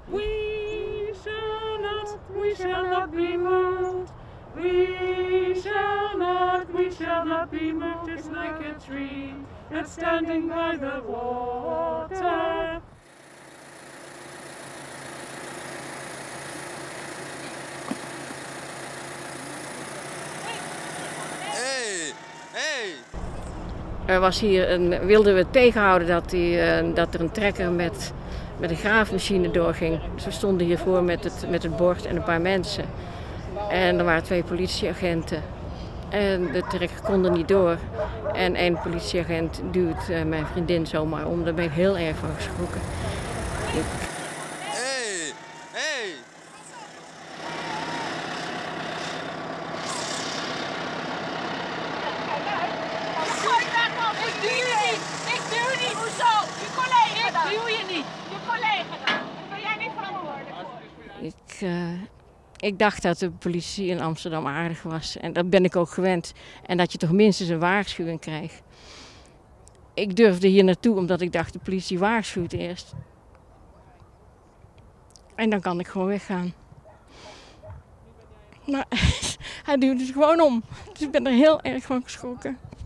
We shall not be moved. We shall not be moved, just like a tree that's standing by the water. Wilden we tegenhouden dat er een trekker met een graafmachine doorging. Dus we stonden hiervoor met het bord en een paar mensen. En er waren 2 politieagenten. En de trekker kon er niet door. En 1 politieagent duwt mijn vriendin zomaar om. Daar ben ik heel erg van geschrokken. Ik duw niet, hoezo? Je collega dan. Ik duw je niet. Je collega dan. Daar ben jij niet verantwoordelijk voor. Ik dacht dat de politie in Amsterdam aardig was. En dat ben ik ook gewend. En dat je toch minstens een waarschuwing krijgt. Ik durfde hier naartoe omdat ik dacht de politie waarschuwt eerst. En dan kan ik gewoon weggaan. Maar hij duwde dus gewoon om. Dus ik ben er heel erg van geschrokken.